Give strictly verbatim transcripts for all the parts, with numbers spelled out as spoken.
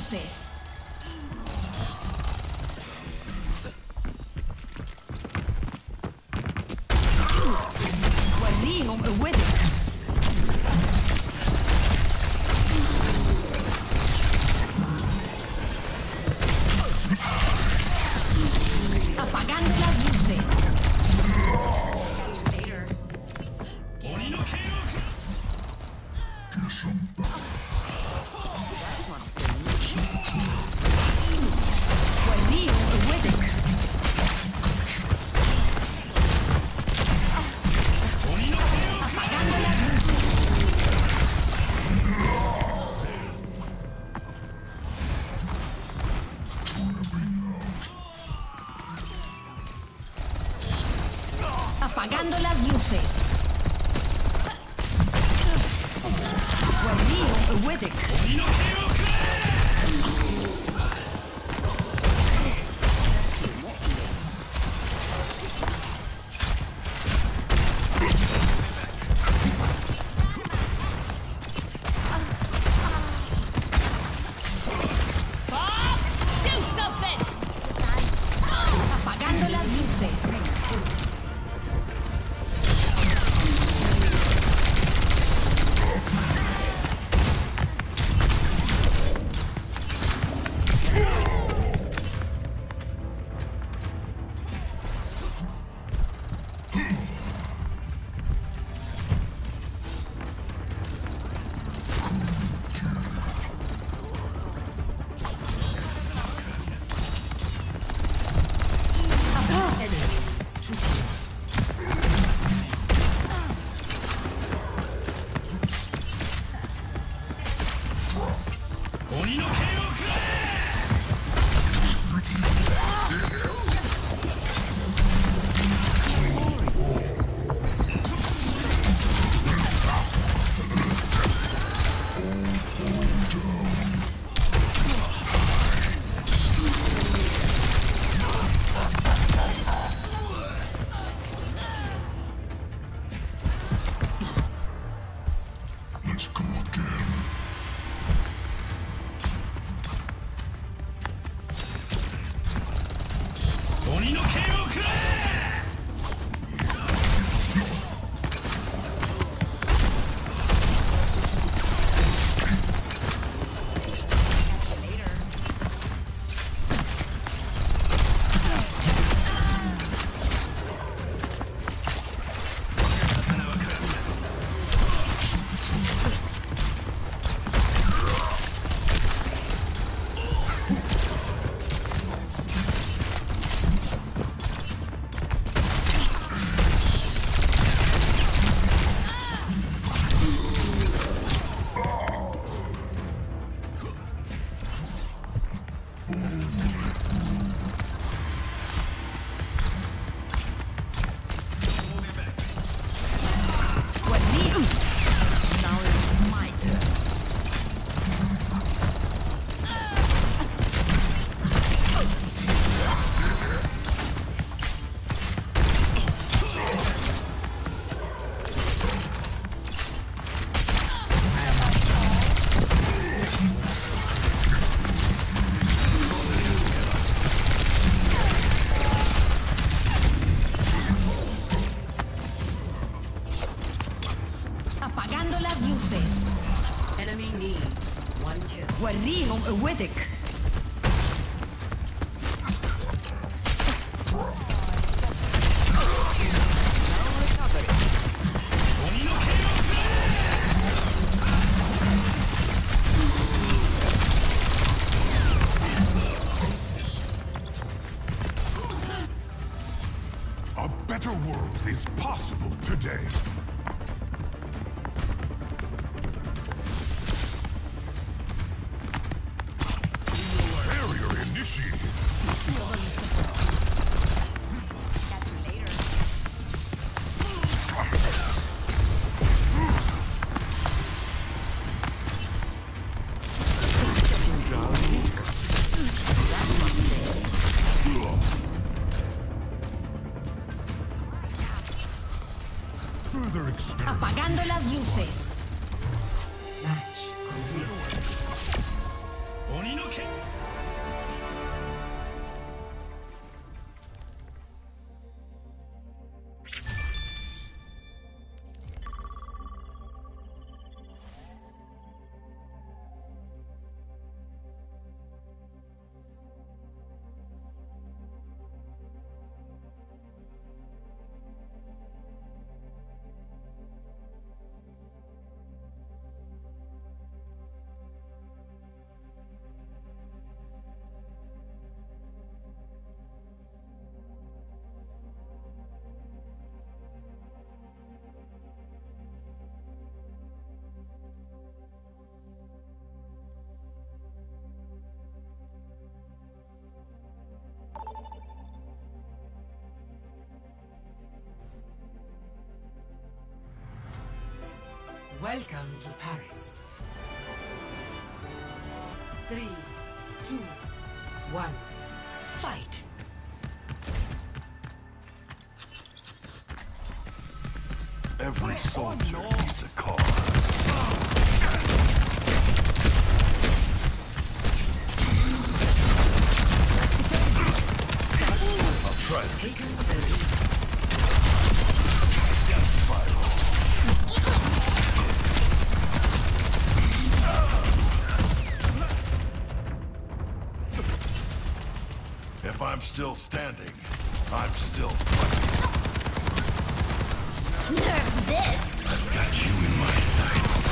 luces. وريهم قوتك. Apagando las luces. وريهم قوتك. Apagando las luces. Apagando las luces. وريهم قوتك. Bob, do something! Apagando las luces. Let's go again. وريهم. Now it's my turn. Apagando las luces. Enemy needs one kill. وريهم قوتك. A better world is possible today. Barrier initiated. Further experiment. Apagando las luces. Match complete. Hadouken! Welcome to Paris. Three, two, one, fight! Every soldier needs a cause. I'll try to Taken the lead. death spiral. If I'm still standing, I'm still fighting. Nerf this! I've got you in my sights.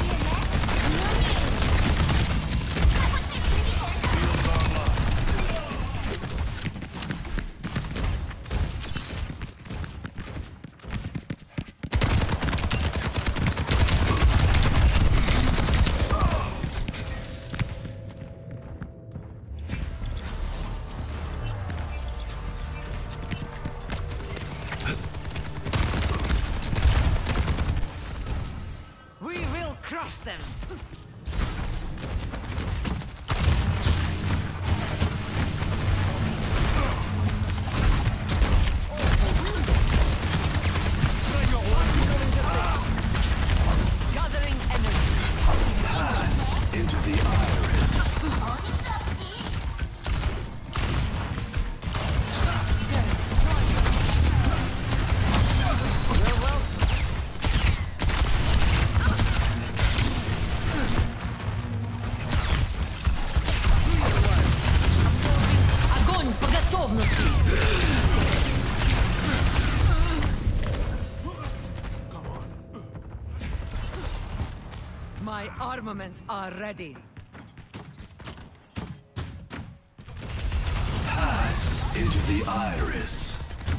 Fields online. We will crush them. Gathering energy. Pass into the iris. Огонь по готовности. My armaments are ready. Pass into the iris.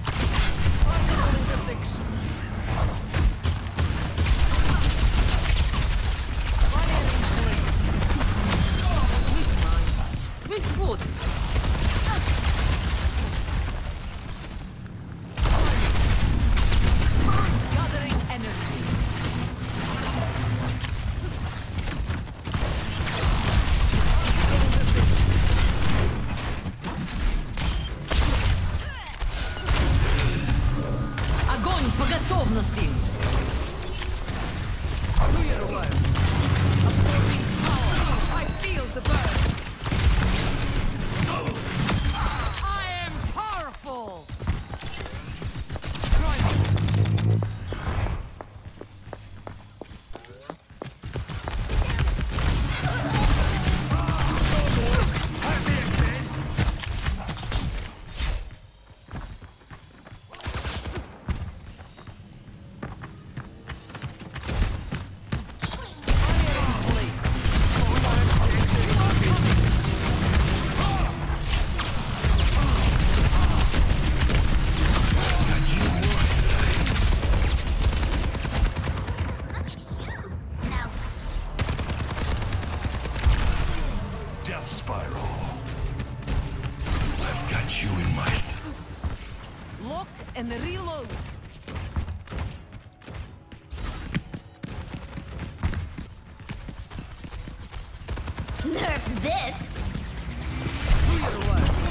With wood. Gathering energy. Огонь по готовности. Clear words. Absorbing power. I feel the burn. I am powerful. Try me. Death spiral. I've got you in my sights. Lock and reload. Nerf this! Clear words.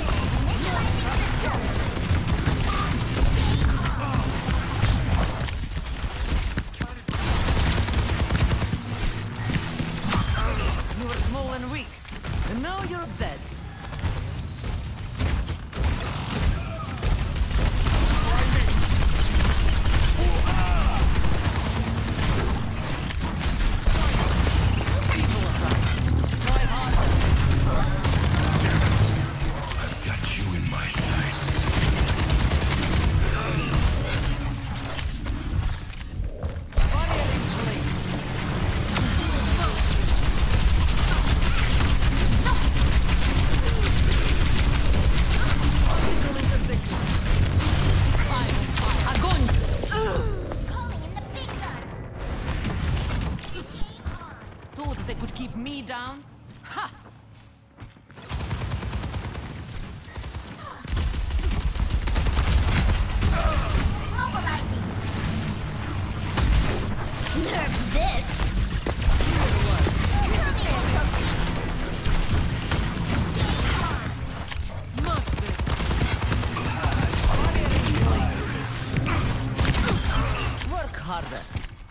You were small and weak, and now You're dead. I've got you in my sights. Thought they could keep me down? Ha! Nerf this! Must be. Iris. Work harder.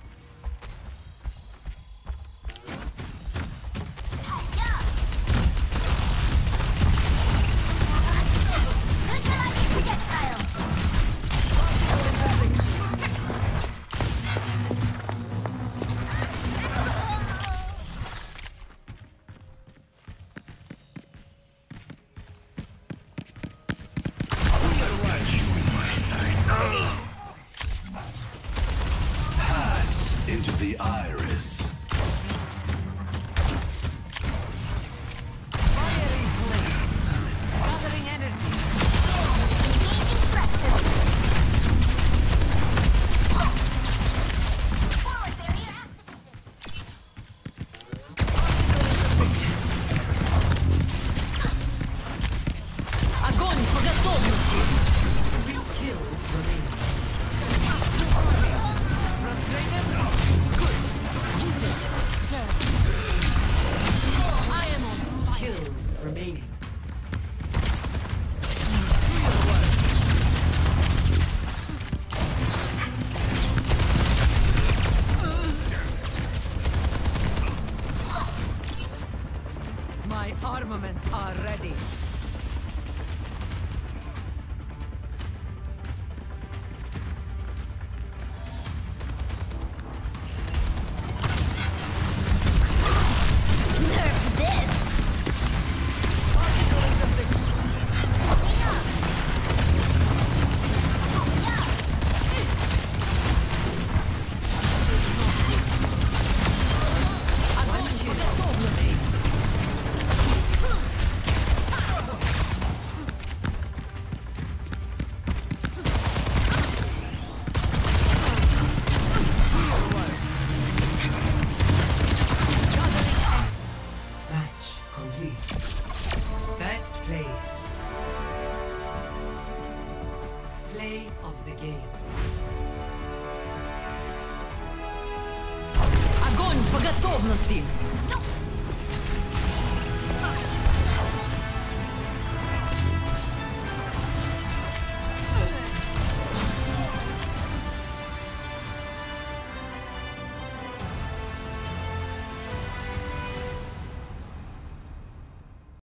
I've got you in my sight. Pass into the iris. Fire in place. Gathering energy. Огонь по готовности! Three kills remaining. Frustrated? Good. Use it. Sir. I am on fire. Kills remaining. My armaments are ready. Nerf this! Огонь по готовности! Match complete. First place. Play of the game. Огонь по готовности!